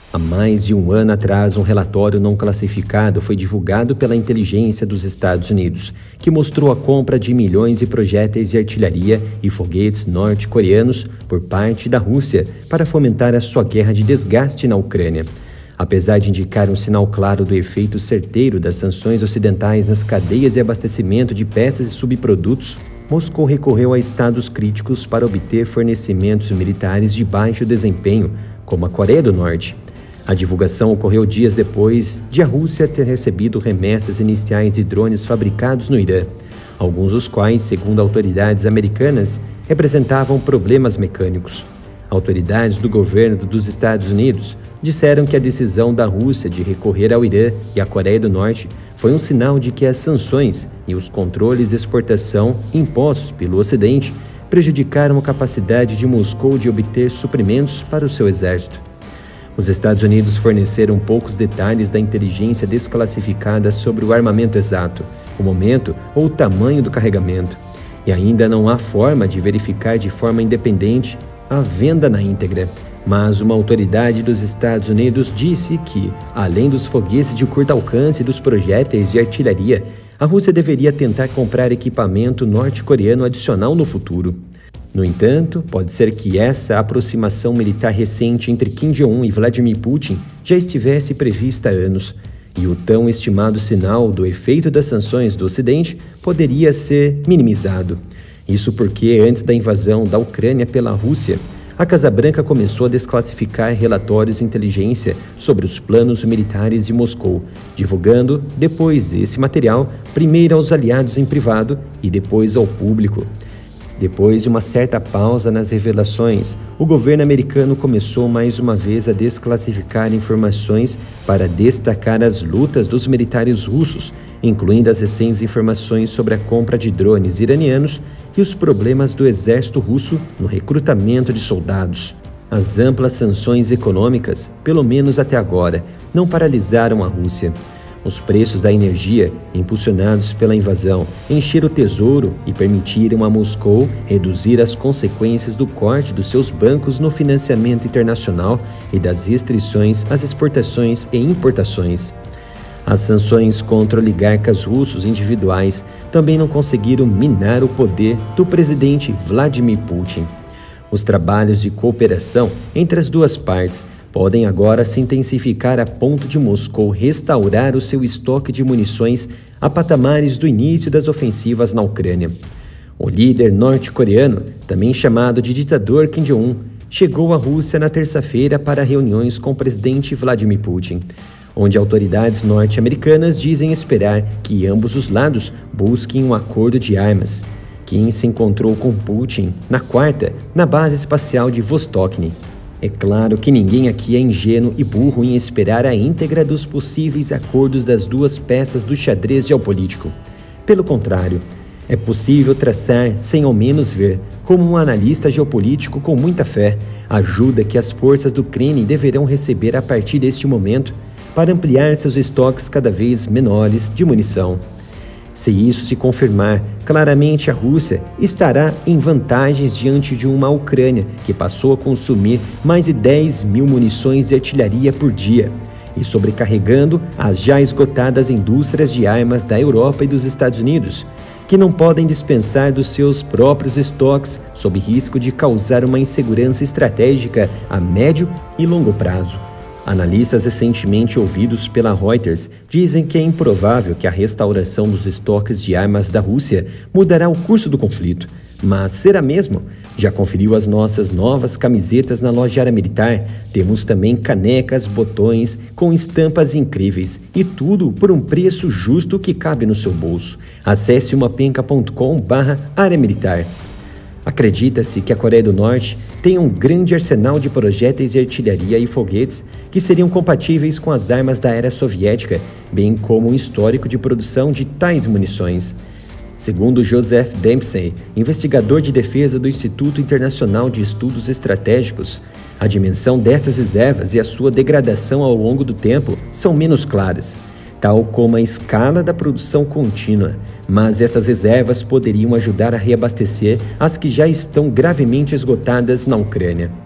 Há mais de um ano atrás, um relatório não classificado foi divulgado pela inteligência dos Estados Unidos, que mostrou a compra de milhões de projéteis de artilharia e foguetes norte-coreanos por parte da Rússia para fomentar a sua guerra de desgaste na Ucrânia. Apesar de indicar um sinal claro do efeito certeiro das sanções ocidentais nas cadeias de abastecimento de peças e subprodutos, Moscou recorreu a estados críticos para obter fornecimentos militares de baixo desempenho, como a Coreia do Norte. A divulgação ocorreu dias depois de a Rússia ter recebido remessas iniciais de drones fabricados no Irã, alguns dos quais, segundo autoridades americanas, representavam problemas mecânicos. Autoridades do governo dos Estados Unidos disseram que a decisão da Rússia de recorrer ao Irã e à Coreia do Norte foi um sinal de que as sanções e os controles de exportação impostos pelo Ocidente prejudicaram a capacidade de Moscou de obter suprimentos para o seu exército. Os Estados Unidos forneceram poucos detalhes da inteligência desclassificada sobre o armamento exato, o momento ou o tamanho do carregamento, e ainda não há forma de verificar de forma independente a venda na íntegra. Mas uma autoridade dos Estados Unidos disse que, além dos foguetes de curto alcance e dos projéteis de artilharia, a Rússia deveria tentar comprar equipamento norte-coreano adicional no futuro. No entanto, pode ser que essa aproximação militar recente entre Kim Jong-un e Vladimir Putin já estivesse prevista há anos, e o tão estimado sinal do efeito das sanções do Ocidente poderia ser minimizado. Isso porque, antes da invasão da Ucrânia pela Rússia, a Casa Branca começou a desclassificar relatórios de inteligência sobre os planos militares de Moscou, divulgando, depois esse material, primeiro aos aliados em privado e depois ao público. Depois de uma certa pausa nas revelações, o governo americano começou mais uma vez a desclassificar informações para destacar as lutas dos militares russos, incluindo as recentes informações sobre a compra de drones iranianos e os problemas do exército russo no recrutamento de soldados. As amplas sanções econômicas, pelo menos até agora, não paralisaram a Rússia. Os preços da energia, impulsionados pela invasão, encheram o tesouro e permitiram a Moscou reduzir as consequências do corte dos seus bancos no financiamento internacional e das restrições às exportações e importações. As sanções contra oligarcas russos individuais também não conseguiram minar o poder do presidente Vladimir Putin. Os trabalhos de cooperação entre as duas partes podem agora se intensificar a ponto de Moscou restaurar o seu estoque de munições a patamares do início das ofensivas na Ucrânia. O líder norte-coreano, também chamado de ditador Kim Jong-un, chegou à Rússia na terça-feira para reuniões com o presidente Vladimir Putin, onde autoridades norte-americanas dizem esperar que ambos os lados busquem um acordo de armas. Kim se encontrou com Putin na quarta, na base espacial de Vostokny. É claro que ninguém aqui é ingênuo e burro em esperar a íntegra dos possíveis acordos das duas peças do xadrez geopolítico. Pelo contrário, é possível traçar, sem ao menos ver, como um analista geopolítico com muita fé, a ajuda que as forças do Kremlin deverão receber a partir deste momento para ampliar seus estoques cada vez menores de munição. Se isso se confirmar, claramente a Rússia estará em vantagens diante de uma Ucrânia que passou a consumir mais de 10 mil munições de artilharia por dia e sobrecarregando as já esgotadas indústrias de armas da Europa e dos Estados Unidos, que não podem dispensar dos seus próprios estoques sob risco de causar uma insegurança estratégica a médio e longo prazo. Analistas recentemente ouvidos pela Reuters dizem que é improvável que a restauração dos estoques de armas da Rússia mudará o curso do conflito. Mas será mesmo? Já conferiu as nossas novas camisetas na Loja Militar? Temos também canecas, botões com estampas incríveis e tudo por um preço justo que cabe no seu bolso. Acesse umapenca.com/Área Militar. Acredita-se que a Coreia do Norte tem um grande arsenal de projéteis de artilharia e foguetes que seriam compatíveis com as armas da era soviética, bem como um histórico de produção de tais munições. Segundo Joseph Dempsey, investigador de defesa do Instituto Internacional de Estudos Estratégicos, a dimensão dessas reservas e a sua degradação ao longo do tempo são menos claras, tal como a escala da produção contínua, mas essas reservas poderiam ajudar a reabastecer as que já estão gravemente esgotadas na Ucrânia.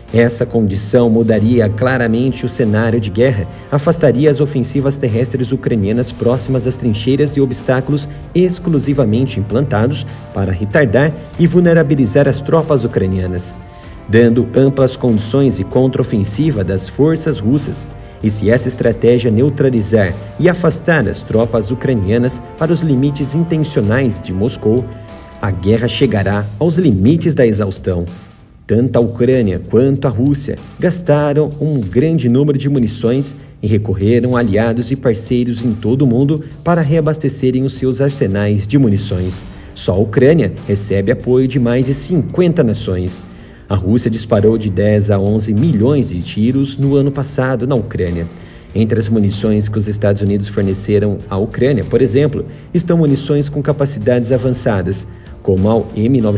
Essa condição mudaria claramente o cenário de guerra, afastaria as ofensivas terrestres ucranianas próximas às trincheiras e obstáculos exclusivamente implantados para retardar e vulnerabilizar as tropas ucranianas, dando amplas condições e contraofensiva das forças russas. E se essa estratégia neutralizar e afastar as tropas ucranianas para os limites intencionais de Moscou, a guerra chegará aos limites da exaustão. Tanto a Ucrânia quanto a Rússia gastaram um grande número de munições e recorreram a aliados e parceiros em todo o mundo para reabastecerem os seus arsenais de munições. Só a Ucrânia recebe apoio de mais de 50 nações. A Rússia disparou de 10 a 11 milhões de tiros no ano passado na Ucrânia. Entre as munições que os Estados Unidos forneceram à Ucrânia, por exemplo, estão munições com capacidades avançadas, como a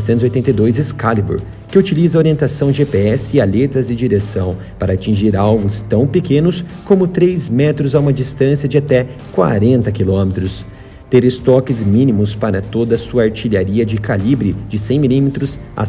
M982 Excalibur, que utiliza orientação GPS e aletas de direção para atingir alvos tão pequenos como 3 metros a uma distância de até 40 quilômetros. Ter estoques mínimos para toda a sua artilharia de calibre de 100 mm a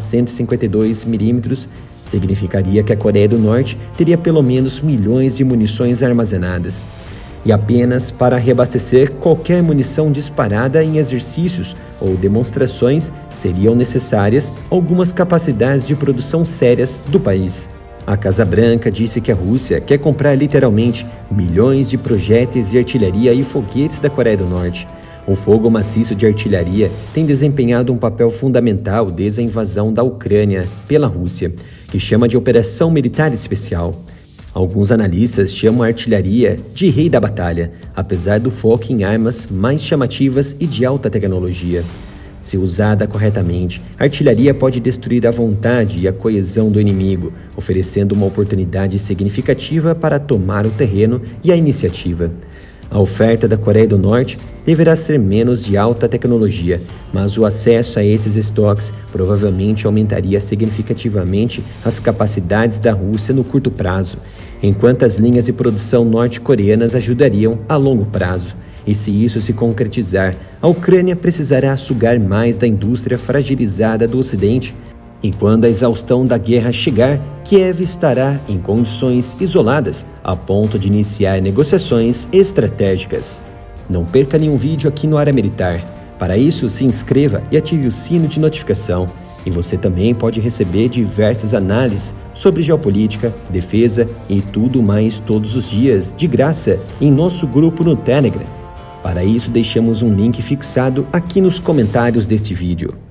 152 mm significaria que a Coreia do Norte teria pelo menos milhões de munições armazenadas. E apenas para reabastecer qualquer munição disparada em exercícios ou demonstrações seriam necessárias algumas capacidades de produção sérias do país. A Casa Branca disse que a Rússia quer comprar literalmente milhões de projéteis de artilharia e foguetes da Coreia do Norte. O fogo maciço de artilharia tem desempenhado um papel fundamental desde a invasão da Ucrânia pela Rússia, que chama de Operação Militar Especial. Alguns analistas chamam a artilharia de rei da batalha, apesar do foco em armas mais chamativas e de alta tecnologia. Se usada corretamente, a artilharia pode destruir a vontade e a coesão do inimigo, oferecendo uma oportunidade significativa para tomar o terreno e a iniciativa. A oferta da Coreia do Norte deverá ser menos de alta tecnologia, mas o acesso a esses estoques provavelmente aumentaria significativamente as capacidades da Rússia no curto prazo, enquanto as linhas de produção norte-coreanas ajudariam a longo prazo. E se isso se concretizar, a Ucrânia precisará sugar mais da indústria fragilizada do Ocidente. E quando a exaustão da guerra chegar, Kiev estará em condições isoladas, a ponto de iniciar negociações estratégicas. Não perca nenhum vídeo aqui no Área Militar. Para isso, se inscreva e ative o sino de notificação. E você também pode receber diversas análises sobre geopolítica, defesa e tudo mais todos os dias, de graça, em nosso grupo no Telegram. Para isso, deixamos um link fixado aqui nos comentários deste vídeo.